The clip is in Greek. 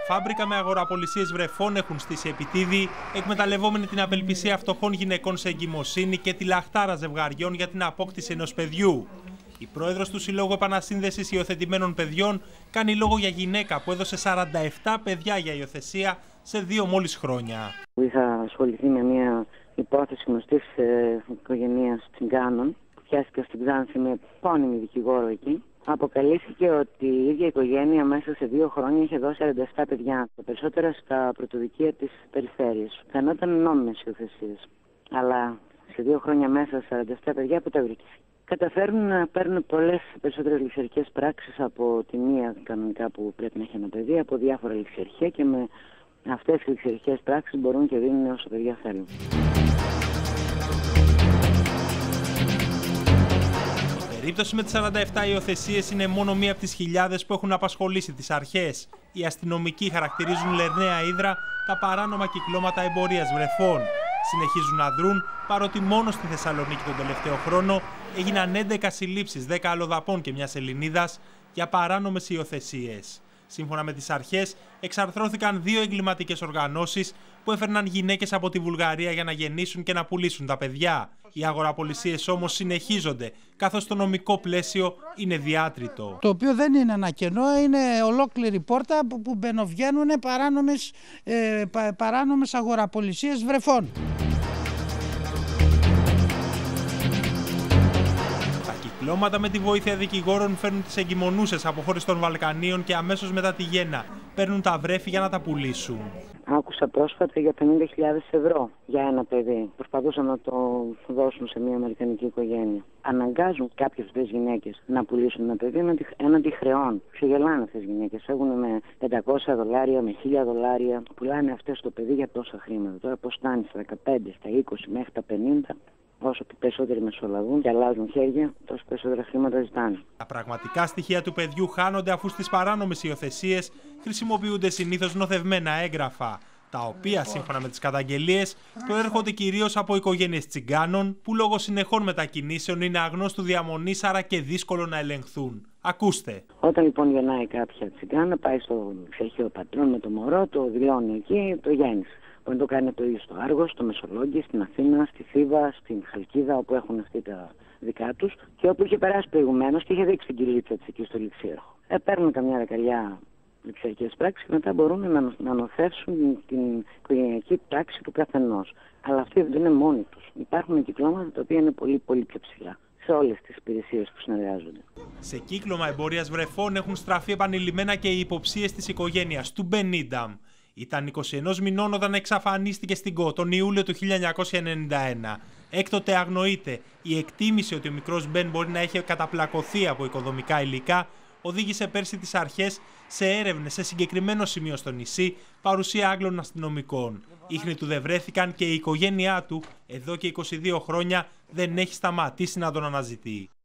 φάμπρικα με αγοραπολισίες βρεφών έχουν στήσει επιτίδη, εκμεταλλευόμενοι την απελπισία φτωχών γυναικών σε εγκυμοσύνη και τη λαχτάρα ζευγαριών για την απόκτηση ενός παιδιού. Η πρόεδρος του Συλλόγου Επανασύνδεσης Υιοθετημένων Παιδιών κάνει λόγο για γυναίκα που έδωσε 47 παιδιά για υιοθεσία σε 2 μόλις χρόνια. Είχα ασχοληθεί με μια υπόθεση γνωστής οικογένειας Τσιγκάνων που πιάστηκα στην Ξάνθη με επώνυμη δικηγόρο εκεί. Αποκαλύφθηκε ότι η ίδια οικογένεια μέσα σε 2 χρόνια είχε δώσει 47 παιδιά, τα περισσότερα στα πρωτοδικεία της περιφέρειας. Φαινόταν νόμιμες υιοθεσίες, αλλά σε 2 χρόνια μέσα 47 παιδιά που τα βρήκε. Καταφέρουν να παίρνουν πολλές περισσότερες ληξιαρχικές πράξεις από τη μία κανονικά που πρέπει να έχει ένα παιδί, από διάφορα ληξιαρχεία, και με αυτές τις ληξιαρχικές πράξεις μπορούν και δίνουν όσο παιδιά θέλουν. Η περίπτωση με τις 47 υιοθεσίες είναι μόνο μία από τις χιλιάδες που έχουν απασχολήσει τις αρχές. Οι αστυνομικοί χαρακτηρίζουν λερναία ύδρα τα παράνομα κυκλώματα εμπορίας βρεφών. Συνεχίζουν να δρουν, παρότι μόνο στη Θεσσαλονίκη τον τελευταίο χρόνο έγιναν 11 συλλήψεις 10 αλλοδαπών και μιας Ελληνίδας για παράνομες υιοθεσίες. Σύμφωνα με τις αρχές, εξαρθρώθηκαν 2 εγκληματικές οργανώσεις που έφερναν γυναίκες από τη Βουλγαρία για να γεννήσουν και να πουλήσουν τα παιδιά. Οι αγοραπολισίες όμως συνεχίζονται, καθώς το νομικό πλαίσιο είναι διάτριτο. Το οποίο δεν είναι ένα κενό, είναι ολόκληρη πόρτα που μπαινοβγαίνουν παράνομες αγοραπολισίες βρεφών. Τα κυκλώματα με τη βοήθεια δικηγόρων φέρνουν τις εγκυμονούσες από χώρες των Βαλκανίων και αμέσως μετά τη γέννα παίρνουν τα βρέφη για να τα πουλήσουν. Άκουσα πρόσφατα για 50.000 ευρώ για ένα παιδί. Προσπαθούσαν να το δώσουν σε μια αμερικανική οικογένεια. Αναγκάζουν κάποιες αυτές τις γυναίκες να πουλήσουν ένα παιδί έναντι χρεών. Ξεγελάνε αυτές τις γυναίκες. Φεύγουν με $500, με $1.000. Πουλάνε αυτές το παιδί για τόσα χρήματα. Τώρα πώς φτάνει στα 15, στα 20 μέχρι τα 50. Όσο περισσότεροι μεσολαβούν και αλλάζουν χέρια, τόσο περισσότερα χρήματα ζητάνε. Τα πραγματικά στοιχεία του παιδιού χάνονται αφού στις παράνομες υιοθεσίες χρησιμοποιούνται συνήθως νοθευμένα έγγραφα, τα οποία σύμφωνα με τις καταγγελίες προέρχονται κυρίως από οικογένειες Τσιγκάνων που λόγω συνεχών μετακινήσεων είναι αγνώστου διαμονής, άρα και δύσκολο να ελεγχθούν. Ακούστε. Όταν λοιπόν γεννάει κάποια Τσιγκάνα, πάει στο ξεχείο πατρών με το μωρό, το δηλώνει εκεί, το γέννησε. Μπορεί να το κάνει το ίδιο στο Άργος, στο Μεσολόγγι, στην Αθήνα, στη Θήβα, στην Χαλκίδα, όπου έχουν αυτοί τα δικά τους, και όπου είχε περάσει προηγουμένως και είχε δείξει την κυλίτσα της εκεί στο ληξίαρχο. Παίρνουν καμιά δεκαριά ληξιαρχικές πράξεις και μετά μπορούν να νοθεύσουν την οικογενειακή πράξη του καθενός. Αλλά αυτοί δεν είναι μόνοι τους. Υπάρχουν κυκλώματα τα οποία είναι πολύ πιο ψηλά σε όλες τις υπηρεσίες που συνεργάζονται. Σε κύκλωμα εμπορίας βρεφών έχουν στραφεί επανειλημμένα και οι υποψίες της οικογένειας του Μπενίνταμ. Ήταν 21 μηνών όταν εξαφανίστηκε στην ΚΟ τον Ιούλιο του 1991. Έκτοτε αγνοείται. Η εκτίμηση ότι ο μικρός Μπεν μπορεί να έχει καταπλακωθεί από οικοδομικά υλικά οδήγησε πέρσι τις αρχές σε έρευνες σε συγκεκριμένο σημείο στο νησί, παρουσία Άγγλων αστυνομικών. Ίχνη του δεν βρέθηκαν και η οικογένειά του, εδώ και 22 χρόνια, δεν έχει σταματήσει να τον αναζητεί.